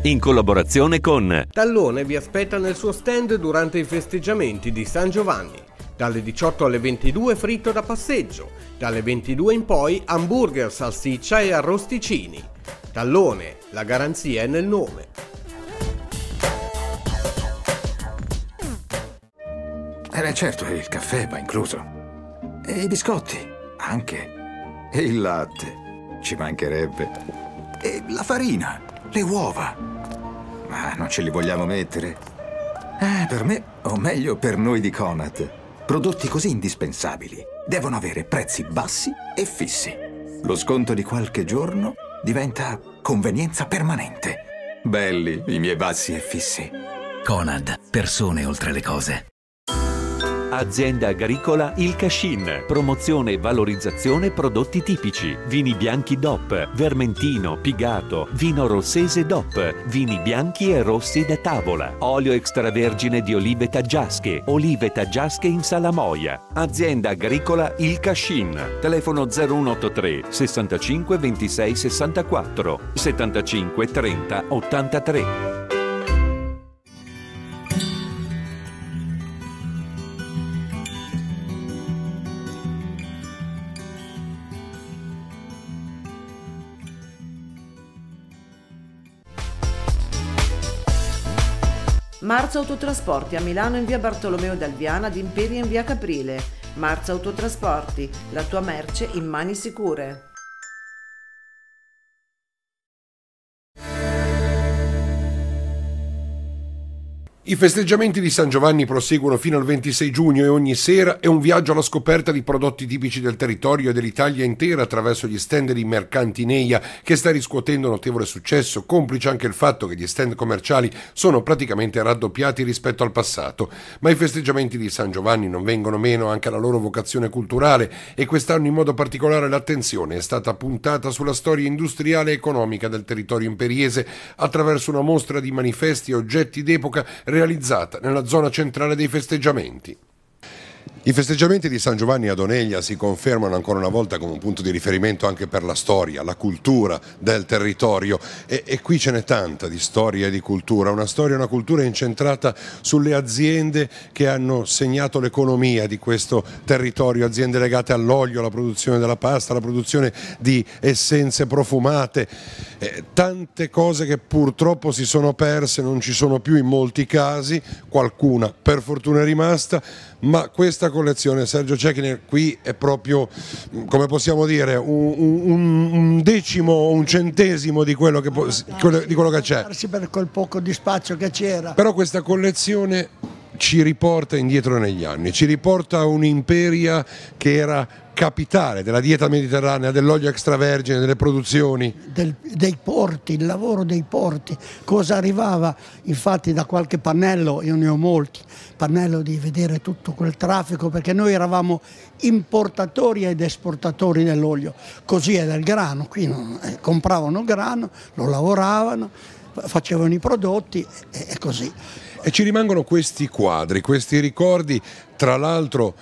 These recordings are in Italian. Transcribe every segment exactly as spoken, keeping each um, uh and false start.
in collaborazione con Tallone vi aspetta nel suo stand durante i festeggiamenti di San Giovanni. Dalle diciotto alle ventidue fritto da passeggio, dalle ventidue in poi hamburger, salsiccia e arrosticini. Tallone, la garanzia è nel nome. Eh beh, certo, il caffè va incluso. E i biscotti, anche. E il latte, ci mancherebbe. E la farina, le uova. Ma non ce li vogliamo mettere? Eh, per me, o meglio per noi di Conad, prodotti così indispensabili devono avere prezzi bassi e fissi. Lo sconto di qualche giorno diventa convenienza permanente. Belli i miei bassi e fissi. Conad, persone oltre le cose. Azienda agricola Il Cascin, promozione e valorizzazione prodotti tipici, vini bianchi D O P, vermentino, pigato, vino rossese D O P, vini bianchi e rossi da tavola, olio extravergine di olive taggiasche, olive taggiasche in salamoia. Azienda agricola Il Cascin, telefono zero uno otto tre sessantacinque ventisei sessantaquattro settantacinque trenta ottantatré. Marzo Autotrasporti a Milano in via Bartolomeo d'Alviana, ad Imperia in via Caprile. Marzo Autotrasporti, la tua merce in mani sicure. I festeggiamenti di San Giovanni proseguono fino al ventisei giugno e ogni sera è un viaggio alla scoperta di prodotti tipici del territorio e dell'Italia intera attraverso gli stand di Mercanti Neia, che sta riscuotendo notevole successo, complice anche il fatto che gli stand commerciali sono praticamente raddoppiati rispetto al passato. Ma i festeggiamenti di San Giovanni non vengono meno anche alla loro vocazione culturale e quest'anno in modo particolare l'attenzione è stata puntata sulla storia industriale e economica del territorio imperiese attraverso una mostra di manifesti e oggetti d'epoca realizzata nella zona centrale dei festeggiamenti. I festeggiamenti di San Giovanni ad Oneglia si confermano ancora una volta come un punto di riferimento anche per la storia, la cultura del territorio e, e qui ce n'è tanta di storia e di cultura, una storia e una cultura incentrata sulle aziende che hanno segnato l'economia di questo territorio, aziende legate all'olio, alla produzione della pasta, alla produzione di essenze profumate, eh, tante cose che purtroppo si sono perse, non ci sono più in molti casi, qualcuna per fortuna è rimasta, ma questa collezione, Sergio Cecchiner, qui è proprio, come possiamo dire, un, un, un decimo, un centesimo di quello che, di quello che c'è. Per quel poco di spazio che c'era. Però questa collezione ci riporta indietro negli anni, ci riporta a un'Imperia che era capitale della dieta mediterranea, dell'olio extravergine, delle produzioni. Del, dei porti, il lavoro dei porti, cosa arrivava infatti da qualche pannello, io ne ho molti, pannello di vedere tutto quel traffico, perché noi eravamo importatori ed esportatori dell'olio, così è del grano, qui non, eh, compravano grano, lo lavoravano, facevano i prodotti e, e così. E ci rimangono questi quadri, questi ricordi, tra l'altro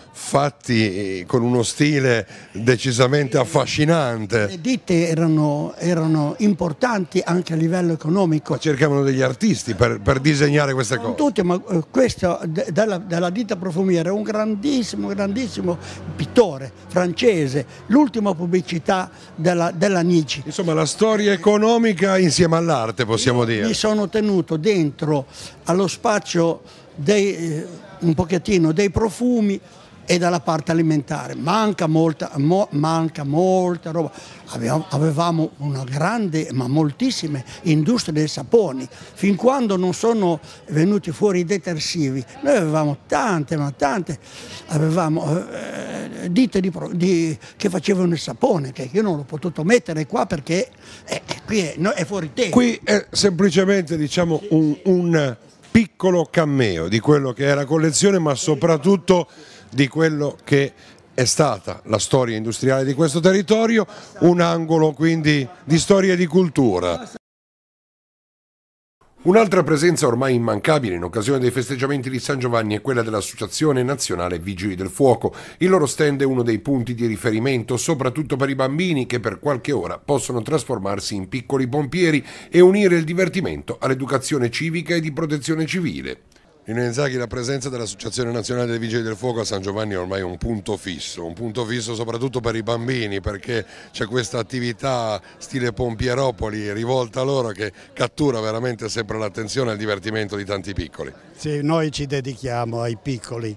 fatti con uno stile decisamente affascinante. Le ditte erano, erano importanti anche a livello economico. Ma cercavano degli artisti per, per disegnare queste non cose. Tutti, ma questo della, della ditta profumiera è un grandissimo, grandissimo pittore francese, l'ultima pubblicità della, della Nici. Insomma, la storia economica insieme all'arte, possiamo dire. Mi sono tenuto dentro allo spazio dei, eh, un pochettino dei profumi e dalla parte alimentare. Manca molta, mo, manca molta roba. Avevamo, avevamo una grande, ma moltissime industrie dei saponi. Fin quando non sono venuti fuori i detersivi, noi avevamo tante, ma tante, avevamo eh, ditte di, di, che facevano il sapone, che io non l'ho potuto mettere qua perché eh, qui è, no, è fuori tempo. Qui è semplicemente, diciamo, un, un piccolo cameo di quello che è la collezione, ma soprattutto di quello che è stata la storia industriale di questo territorio, un angolo quindi di storia e di cultura. Un'altra presenza ormai immancabile in occasione dei festeggiamenti di San Giovanni è quella dell'Associazione Nazionale Vigili del Fuoco. Il loro stand è uno dei punti di riferimento, soprattutto per i bambini che per qualche ora possono trasformarsi in piccoli pompieri e unire il divertimento all'educazione civica e di protezione civile. Nino Inzaghi, la presenza dell'Associazione Nazionale dei Vigili del Fuoco a San Giovanni è ormai un punto fisso, un punto fisso soprattutto per i bambini, perché c'è questa attività stile Pompieropoli rivolta a loro che cattura veramente sempre l'attenzione e il divertimento di tanti piccoli. Sì, noi ci dedichiamo ai piccoli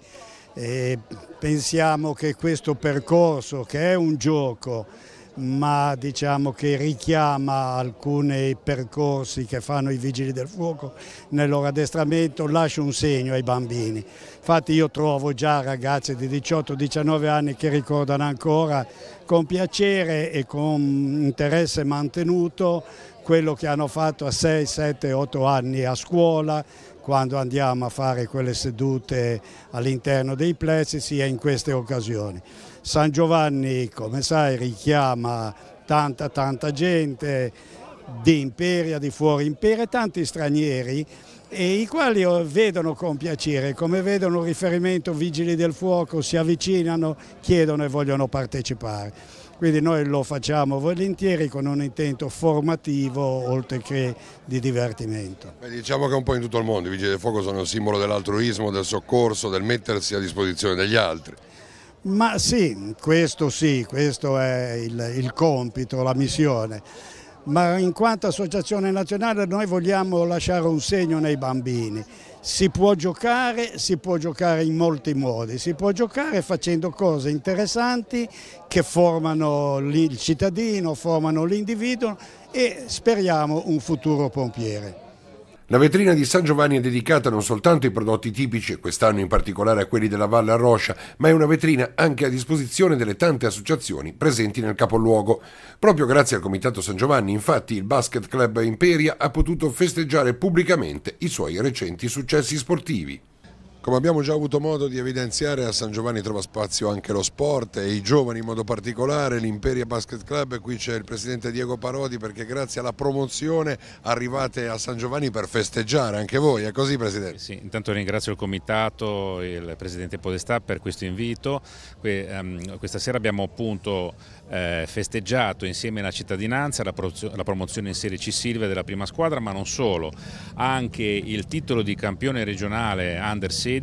e pensiamo che questo percorso, che è un gioco, ma diciamo che richiama alcuni percorsi che fanno i Vigili del Fuoco nel loro addestramento, lascia un segno ai bambini. Infatti io trovo già ragazzi di diciotto diciannove anni che ricordano ancora con piacere e con interesse mantenuto quello che hanno fatto a sei, sette, otto anni a scuola, quando andiamo a fare quelle sedute all'interno dei plessi, sia in queste occasioni. San Giovanni, come sai, richiama tanta tanta gente di Imperia, di fuori Imperia, tanti stranieri, e i quali vedono con piacere, come vedono il riferimento Vigili del Fuoco, si avvicinano, chiedono e vogliono partecipare. Quindi noi lo facciamo volentieri con un intento formativo oltre che di divertimento. Beh, diciamo che un po' in tutto il mondo i Vigili del Fuoco sono il simbolo dell'altruismo, del soccorso, del mettersi a disposizione degli altri. Ma sì, questo sì, questo è il, il compito, la missione. Ma in quanto associazione nazionale noi vogliamo lasciare un segno nei bambini. Si può giocare, si può giocare in molti modi, si può giocare facendo cose interessanti che formano il cittadino, formano l'individuo e speriamo un futuro pompiere. La vetrina di San Giovanni è dedicata non soltanto ai prodotti tipici, e quest'anno in particolare a quelli della Valle Arroscia, ma è una vetrina anche a disposizione delle tante associazioni presenti nel capoluogo. Proprio grazie al Comitato San Giovanni, infatti, il Basket Club Imperia ha potuto festeggiare pubblicamente i suoi recenti successi sportivi. Come abbiamo già avuto modo di evidenziare, a San Giovanni trova spazio anche lo sport e i giovani in modo particolare, l'Imperia Basket Club. Qui c'è il presidente Diego Parodi, perché grazie alla promozione arrivate a San Giovanni per festeggiare anche voi, è così presidente? Sì, intanto ringrazio il comitato e il presidente Podestà per questo invito. Questa sera abbiamo appunto eh, festeggiato insieme alla cittadinanza la, la promozione in Serie C Silve della prima squadra, ma non solo, anche il titolo di campione regionale Under sedici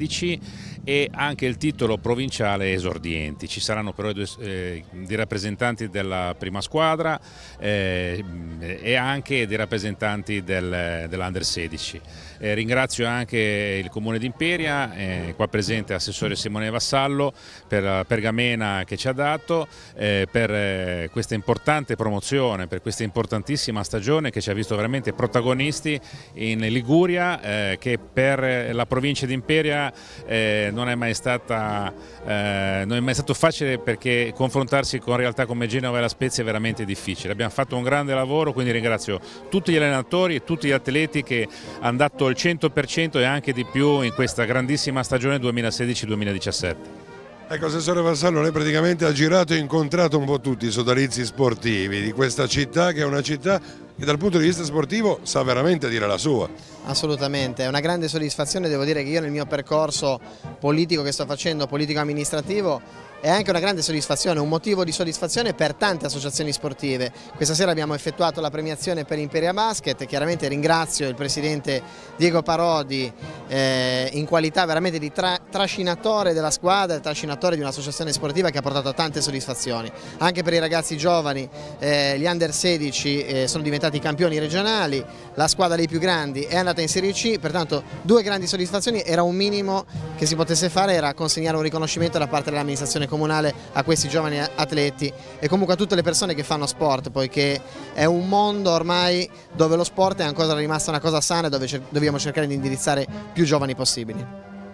e anche il titolo provinciale esordienti. Ci saranno però due, eh, dei rappresentanti della prima squadra eh, e anche dei rappresentanti del, dell'Under sedici. Eh, ringrazio anche il Comune di Imperia, eh, qua presente l'assessore Simone Vassallo, per la pergamena che ci ha dato, eh, per eh, questa importante promozione, per questa importantissima stagione che ci ha visto veramente protagonisti in Liguria, eh, che per la provincia di Imperia eh, non è mai stata eh, non è mai stato facile, perché confrontarsi con realtà come Genova e La Spezia è veramente difficile. Abbiamo fatto un grande lavoro, quindi ringrazio tutti gli allenatori e tutti gli atleti che hanno dato il cento per cento e anche di più in questa grandissima stagione duemilasedici duemiladiciassette. Ecco, assessore Vassallo, lei praticamente ha girato e incontrato un po' tutti i sodalizi sportivi di questa città, che è una città che dal punto di vista sportivo sa veramente dire la sua. Assolutamente, è una grande soddisfazione. Devo dire che io nel mio percorso politico che sto facendo, politico amministrativo, è anche una grande soddisfazione, un motivo di soddisfazione per tante associazioni sportive. Questa sera abbiamo effettuato la premiazione per Imperia Basket, chiaramente ringrazio il presidente Diego Parodi eh, in qualità veramente di tra trascinatore della squadra, trascinatore di un'associazione sportiva che ha portato tante soddisfazioni. Anche per i ragazzi giovani, eh, gli Under sedici eh, sono diventati campioni regionali, la squadra dei più grandi è andata in Serie C, pertanto due grandi soddisfazioni. Era un minimo che si potesse fare, era consegnare un riconoscimento da parte dell'amministrazione comunale a questi giovani atleti e comunque a tutte le persone che fanno sport, poiché è un mondo ormai dove lo sport è ancora rimasta una cosa sana e dove cer dobbiamo cercare di indirizzare più giovani possibili.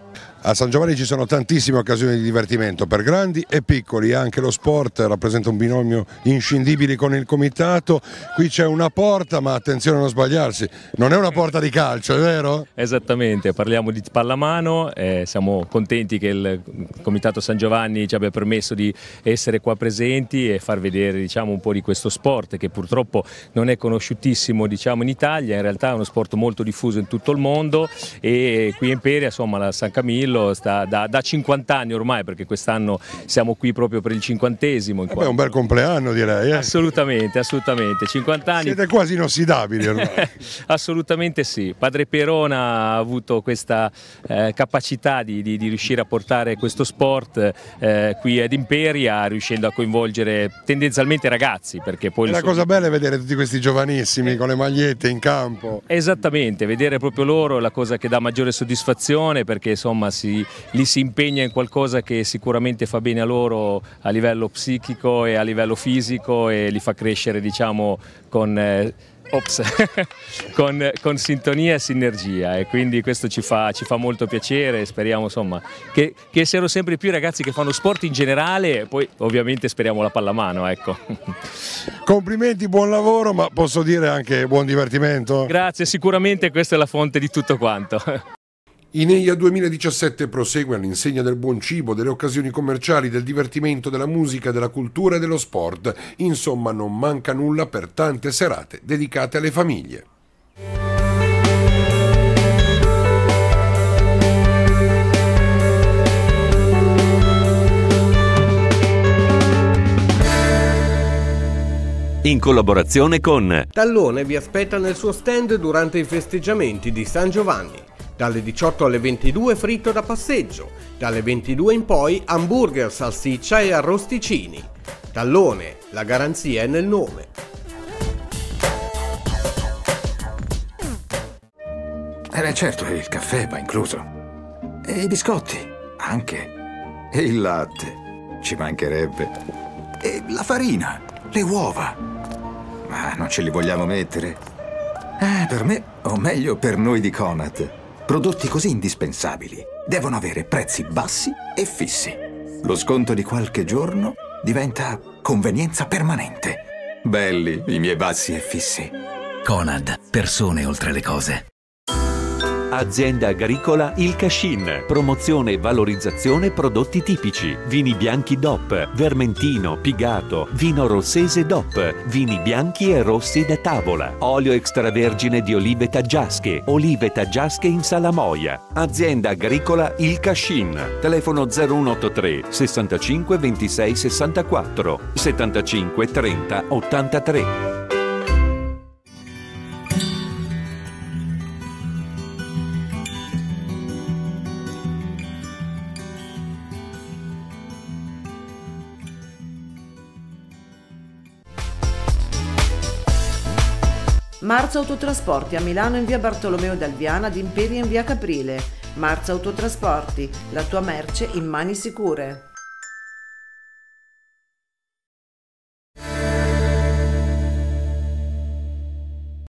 A San Giovanni ci sono tantissime occasioni di divertimento per grandi e piccoli, anche lo sport rappresenta un binomio inscindibile con il comitato. Qui c'è una porta, ma attenzione a non sbagliarsi, non è una porta di calcio, è vero? Esattamente, parliamo di pallamano, eh, siamo contenti che il comitato San Giovanni ci abbia permesso di essere qua presenti e far vedere, diciamo, un po' di questo sport che purtroppo non è conosciutissimo, diciamo, in Italia. In realtà è uno sport molto diffuso in tutto il mondo e qui in Imperia, insomma, la San Camillo sta da, da cinquanta anni ormai, perché quest'anno siamo qui proprio per il cinquantesimo. È un bel compleanno, direi. Eh? Assolutamente, assolutamente. cinquanta anni. Siete quasi inossidabili ormai. Assolutamente sì. Padre Perona ha avuto questa eh, capacità di, di, di riuscire a portare questo sport eh, qui ad Imperia, riuscendo a coinvolgere tendenzialmente ragazzi, perché poi e la cosa bella è vedere tutti questi giovanissimi con le magliette in campo. Esattamente, vedere proprio loro è la cosa che dà maggiore soddisfazione, perché insomma si, li si impegna in qualcosa che sicuramente fa bene a loro a livello psichico e a livello fisico e li fa crescere, diciamo, con, eh, ops, con, con sintonia e sinergia, e quindi questo ci fa, ci fa molto piacere e speriamo, insomma, che, che siano sempre più i ragazzi che fanno sport in generale, e poi ovviamente speriamo la pallamano, ecco. Complimenti, buon lavoro, ma posso dire anche buon divertimento? Grazie, sicuramente questa è la fonte di tutto quanto. Ineia duemiladiciassette prosegue all'insegna del buon cibo, delle occasioni commerciali, del divertimento, della musica, della cultura e dello sport. Insomma, non manca nulla per tante serate dedicate alle famiglie. In collaborazione con Tallone vi aspetta nel suo stand durante i festeggiamenti di San Giovanni. Dalle diciotto alle ventidue fritto da passeggio, dalle ventidue in poi hamburger, salsiccia e arrosticini. Tallone, la garanzia è nel nome. Eh certo, il caffè va incluso. E i biscotti, anche. E il latte, ci mancherebbe. E la farina, le uova. Ma non ce li vogliamo mettere? Eh, per me, o meglio per noi di Conad. Prodotti così indispensabili devono avere prezzi bassi e fissi. Lo sconto di qualche giorno diventa convenienza permanente. Belli i miei bassi e fissi. Conad, persone oltre le cose. Azienda agricola Il Cascin. Promozione e valorizzazione prodotti tipici. Vini bianchi D O P, Vermentino, Pigato, vino rossese D O P, vini bianchi e rossi da tavola. Olio extravergine di olive taggiasche, olive taggiasche in salamoia. Azienda agricola Il Cascin. Telefono zero uno otto tre sessantacinque ventisei sessantaquattro settantacinque trenta ottantatré. Marza Autotrasporti a Milano in via Bartolomeo d'Alviana, ad Imperia in via Caprile. Marza Autotrasporti, la tua merce in mani sicure.